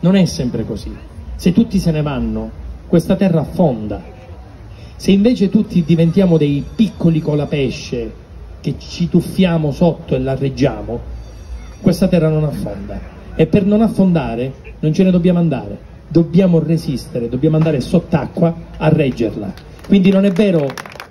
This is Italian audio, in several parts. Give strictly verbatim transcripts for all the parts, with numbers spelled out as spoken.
non è sempre così. Se tutti se ne vanno, questa terra affonda. Se invece tutti diventiamo dei piccoli colapesce che ci tuffiamo sotto e la reggiamo, questa terra non affonda. E per non affondare non ce ne dobbiamo andare, dobbiamo resistere, dobbiamo andare sott'acqua a reggerla. Quindi non è vero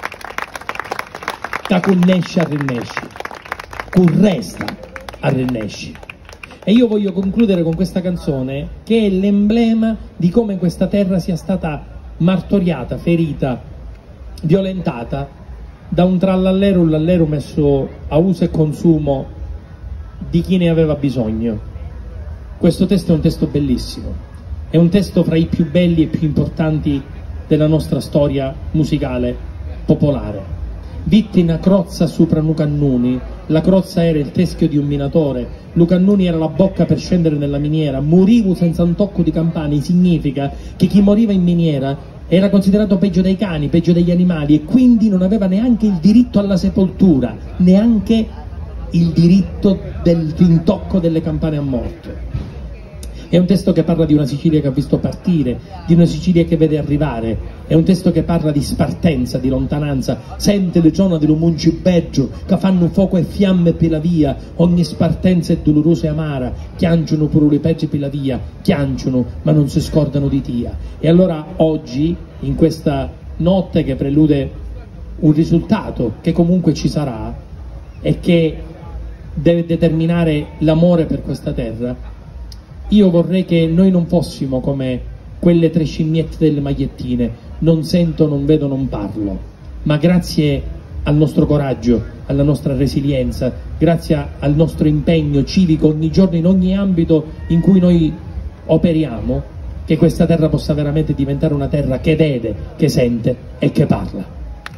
che con nesci a rinnesci, con resta a rinnesci. E io voglio concludere con questa canzone che è l'emblema di come questa terra sia stata martoriata, ferita, violentata da un trallallero, un lallero messo a uso e consumo di chi ne aveva bisogno. Questo testo è un testo bellissimo, è un testo fra i più belli e più importanti della nostra storia musicale popolare. Vitti una crozza sopra Nucannuni, la crozza era il teschio di un minatore, Nucannuni era la bocca per scendere nella miniera, morivo senza un tocco di campani, significa che chi moriva in miniera era considerato peggio dei cani, peggio degli animali e quindi non aveva neanche il diritto alla sepoltura, neanche il diritto del rintocco delle campane a morte. È un testo che parla di una Sicilia che ha visto partire, di una Sicilia che vede arrivare, è un testo che parla di spartenza, di lontananza, sente le zone dello muncibeggio che fanno fuoco e fiamme per la via, ogni spartenza è dolorosa e amara, chianciano pure le peggi per la via, chianciano ma non si scordano di tia. E allora oggi, in questa notte che prelude un risultato che comunque ci sarà e che deve determinare l'amore per questa terra, io vorrei che noi non fossimo come quelle tre scimmiette delle magliettine, non sento, non vedo, non parlo, ma grazie al nostro coraggio, alla nostra resilienza, grazie al nostro impegno civico ogni giorno in ogni ambito in cui noi operiamo, che questa terra possa veramente diventare una terra che vede, che sente e che parla.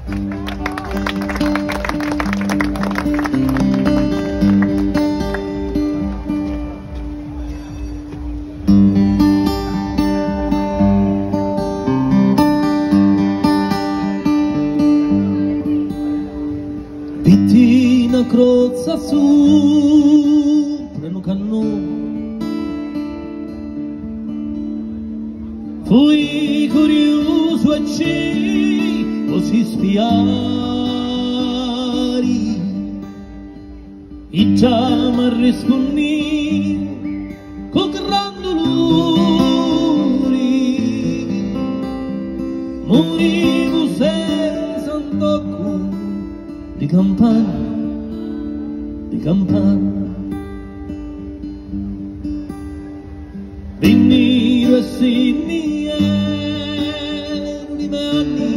Una crozza su Nucannuni, fui curioso e ci così spiari, e già mi rispondi con gran dolore, morivo senza un tocco di campana, di campana. Venire segni di mani,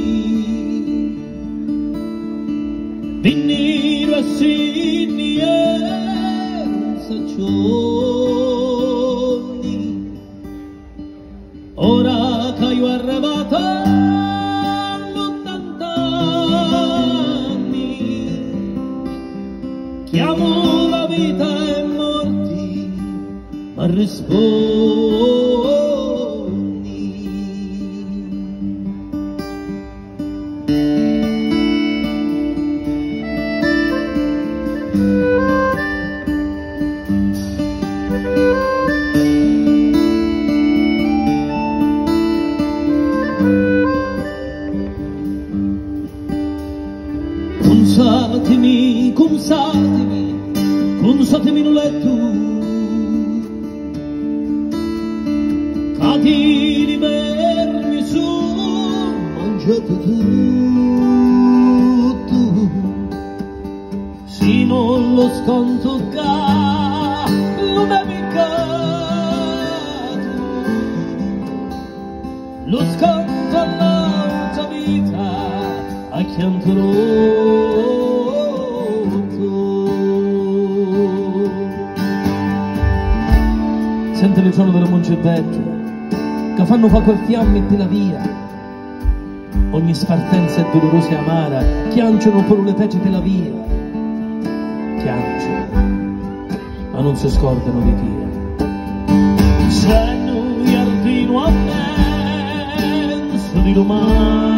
venire segni giorni, ora che io arrivato chiamo la vita e morti, ma rispondi. Consatemi, consatemi, consatemi in un letto, catini vermi su, mangiate tutto, se non lo sconto che non è peccato, lo sconto all'alta vita a chianterò. Sente le suono delle moncebette che fanno fuoco e fiamme per la via, ogni spartenza è dolorosa e amara, chianciano pure le pece per la via, chianciano ma non si scordano di Dio. Se noi ardino a penso di domani,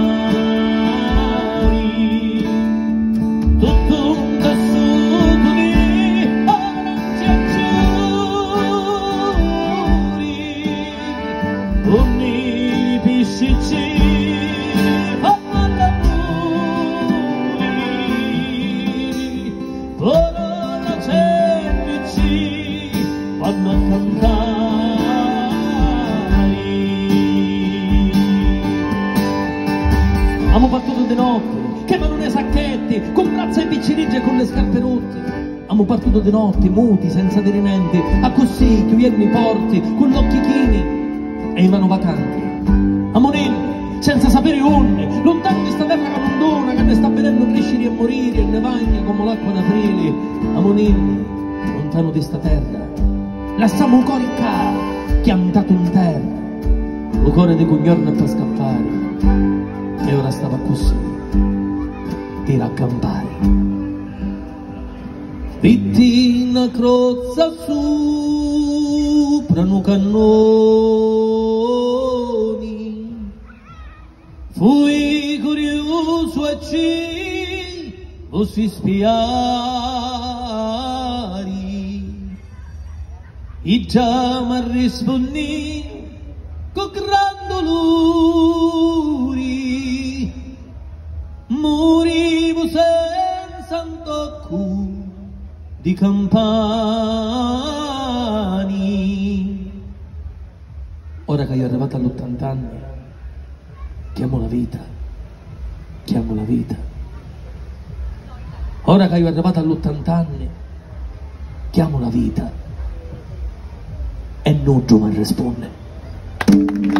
tutto un tessuto di orange azzurri, ogni piscicci fanno la muri, ora la semplici vanno a cantare. Amo battuto di notte, che vanno nei sacchetti, con braccia e picciringe e con le scarpe rotte. Amo partito di notte, muti, senza dirimenti, a così, chiudermi i porti, con gli occhi chini e i mano vacanti. Amo nemmeno, senza sapere onde, lontano di sta terra che non dona, che ne sta vedendo crescere e morire, e ne bagna come l'acqua d'aprile. Amo nemmeno, lontano di sta terra, lasciamo un cuore in cara, piantato in terra, un cuore di cugnorno per scappare, e ora stava così, tira a campare. Vittina crozza sopra un cannoni, fui curioso e ci lo si spiari, e già mi rispondi con gran dolori, morivo senza un tocco di campani. Ora che io arrivato all'ottanta anni, chiamo la vita, chiamo la vita. Ora che io arrivato all'ottanta anni, chiamo la vita e non mi risponde.